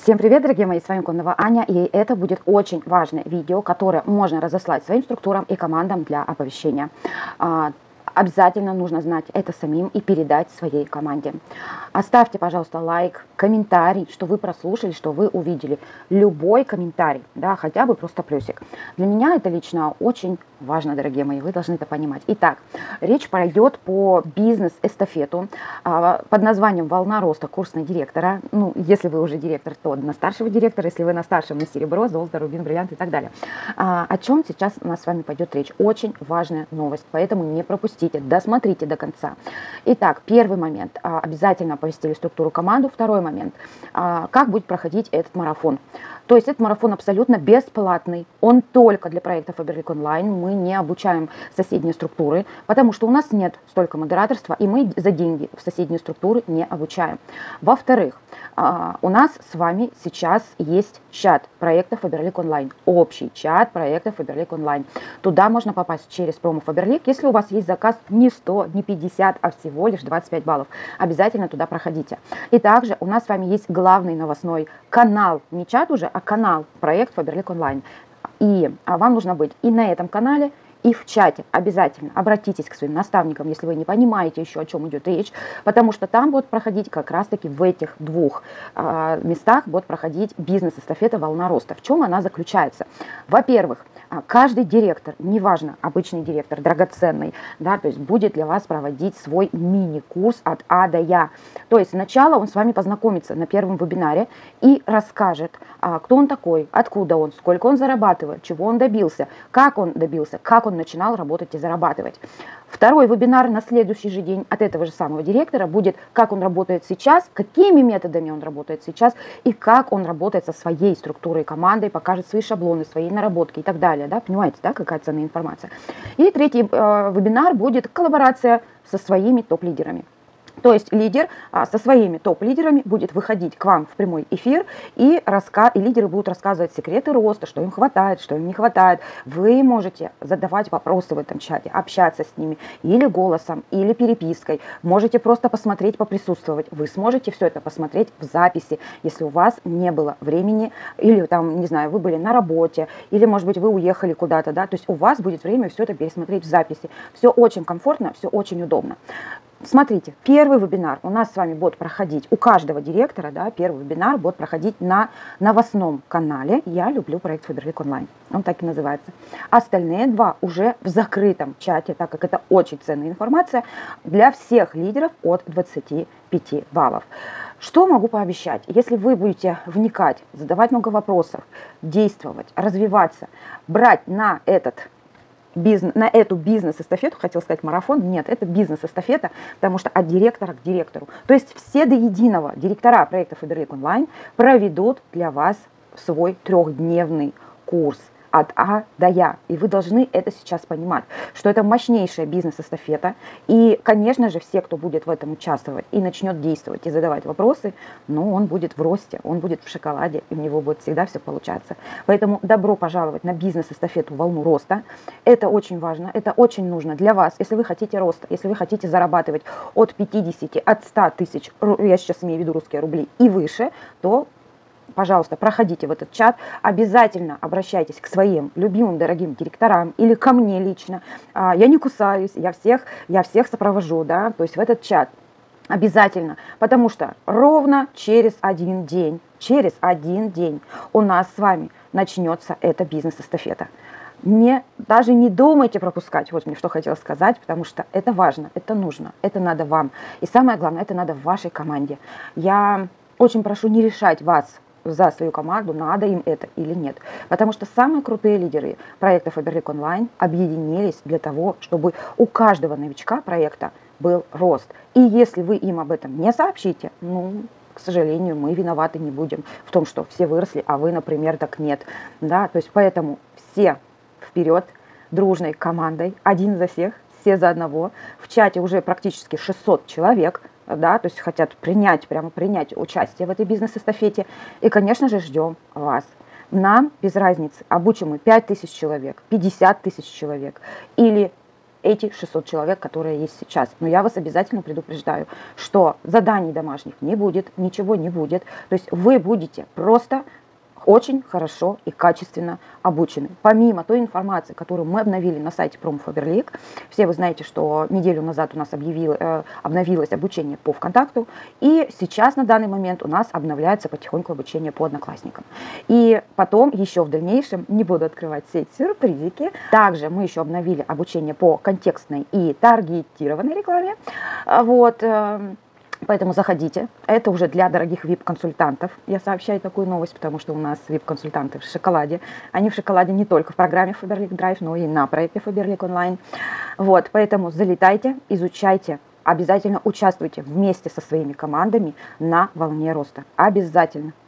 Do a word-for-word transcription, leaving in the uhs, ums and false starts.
Всем привет, дорогие мои, с вами Кононова Аня, и это будет очень важное видео, которое можно разослать своим структурам и командам для оповещения. Обязательно нужно знать это самим и передать своей команде. Оставьте, пожалуйста, лайк, комментарий, что вы прослушали, что вы увидели. Любой комментарий, да, хотя бы просто плюсик. Для меня это лично очень важно, дорогие мои, вы должны это понимать. Итак, речь пойдет по бизнес-эстафету под названием «Волна роста. Курс на директора». Ну, если вы уже директор, то на старшего директора, если вы на старшем, на серебро, золото, рубин, бриллиант и так далее. О чем сейчас у нас с вами пойдет речь? Очень важная новость, поэтому не пропустите. Досмотрите до конца. Итак, первый момент. Обязательно оповестили структуру команду. Второй момент. Как будет проходить этот марафон? То есть этот марафон абсолютно бесплатный. Он только для проекта Faberlic Online. Мы не обучаем соседние структуры, потому что у нас нет столько модераторства, и мы за деньги в соседние структуры не обучаем. Во-вторых, у нас с вами сейчас есть чат проекта Faberlic Online. Общий чат проекта Faberlic Online. Туда можно попасть через промо Faberlic, если у вас есть заказ не сто, не пятьдесят, а всего лишь двадцать пять баллов. Обязательно туда проходите. И также у нас с вами есть главный новостной канал, не чат уже, а канал проект Faberlic Online. И а вам нужно быть и на этом канале, и в чате. Обязательно обратитесь к своим наставникам, если вы не понимаете еще, о чем идет речь, потому что там будет проходить как раз-таки в этих двух э, местах будет проходить бизнес-эстафета «Волна роста». В чем она заключается? Во-первых, каждый директор, неважно, обычный директор, драгоценный, да, то есть будет для вас проводить свой мини-курс от А до Я. То есть сначала он с вами познакомится на первом вебинаре и расскажет, кто он такой, откуда он, сколько он зарабатывает, чего он добился, как он добился, как он начинал работать и зарабатывать. Второй вебинар на следующий же день от этого же самого директора будет, как он работает сейчас, какими методами он работает сейчас и как он работает со своей структурой командой, покажет свои шаблоны, свои наработки и так далее. Да? Понимаете, да, какая ценная информация. И третий э, вебинар будет коллаборация со своими топ-лидерами. То есть лидер а, со своими топ-лидерами будет выходить к вам в прямой эфир, и, раска... и лидеры будут рассказывать секреты роста, что им хватает, что им не хватает. Вы можете задавать вопросы в этом чате, общаться с ними или голосом, или перепиской. Можете просто посмотреть, поприсутствовать. Вы сможете все это посмотреть в записи, если у вас не было времени, или там, не знаю, вы были на работе, или, может быть, вы уехали куда-то, да, то есть у вас будет время все это пересмотреть в записи. Все очень комфортно, все очень удобно. Смотрите, первый вебинар у нас с вами будет проходить, у каждого директора, да, первый вебинар будет проходить на новостном канале «Я люблю проект Faberlic Online». Он так и называется. Остальные два уже в закрытом чате, так как это очень ценная информация для всех лидеров от двадцати пяти баллов. Что могу пообещать? Если вы будете вникать, задавать много вопросов, действовать, развиваться, брать на этот Бизнес, на эту бизнес-эстафету, хотел сказать марафон, нет, это бизнес-эстафета, потому что от директора к директору. То есть все до единого директора проекта Faberlic Online проведут для вас свой трехдневный курс от А до Я. И вы должны это сейчас понимать, что это мощнейшая бизнес-эстафета. И, конечно же, все, кто будет в этом участвовать и начнет действовать и задавать вопросы, ну, он будет в росте, он будет в шоколаде, и у него будет всегда все получаться. Поэтому добро пожаловать на бизнес-эстафету «Волну роста». Это очень важно, это очень нужно для вас, если вы хотите роста, если вы хотите зарабатывать от пятидесяти, от ста тысяч, я сейчас имею в виду русские рубли, и выше, то пожалуйста, проходите в этот чат, обязательно обращайтесь к своим любимым, дорогим директорам или ко мне лично. Я не кусаюсь, я всех, я всех сопровожу, да, то есть в этот чат обязательно, потому что ровно через один день, через один день у нас с вами начнется эта бизнес-эстафета. Не, даже не думайте пропускать, вот мне что хотела сказать, потому что это важно, это нужно, это надо вам. И самое главное, это надо в вашей команде. Я очень прошу не решать вас за свою команду, надо им это или нет. Потому что самые крутые лидеры проекта Faberlic Online объединились для того, чтобы у каждого новичка проекта был рост. И если вы им об этом не сообщите, ну, к сожалению, мы виноваты не будем в том, что все выросли, а вы, например, так нет. Да? То есть поэтому все вперед, дружной командой, один за всех, все за одного. В чате уже практически шестьсот человек, да, то есть хотят принять, прямо принять участие в этой бизнес-эстафете. И, конечно же, ждем вас. Нам без разницы, обучим мы пять тысяч человек, пятьдесят тысяч человек или эти шестьсот человек, которые есть сейчас. Но я вас обязательно предупреждаю, что заданий домашних не будет, ничего не будет. То есть вы будете просто очень хорошо и качественно обучены. Помимо той информации, которую мы обновили на сайте Промо-Фаберлик, все вы знаете, что неделю назад у нас объявил, э, обновилось обучение по ВКонтакту, и сейчас на данный момент у нас обновляется потихоньку обучение по Одноклассникам. И потом еще в дальнейшем, не буду открывать все эти сюрпризики, также мы еще обновили обучение по контекстной и таргетированной рекламе. Вот. Э, Поэтому заходите. Это уже для дорогих вип-консультантов. Я сообщаю такую новость, потому что у нас вип-консультанты в шоколаде. Они в шоколаде не только в программе Faberlic Drive, но и на проекте Faberlic Online. Вот, поэтому залетайте, изучайте. Обязательно участвуйте вместе со своими командами на волне роста. Обязательно.